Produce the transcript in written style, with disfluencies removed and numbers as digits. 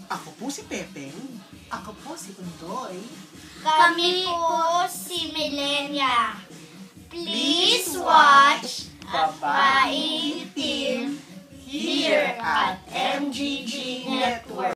Ako po si Pepeng. Ako po si Undoy. Kami po si Milenia. Please watch Babae Team here at MGG Network.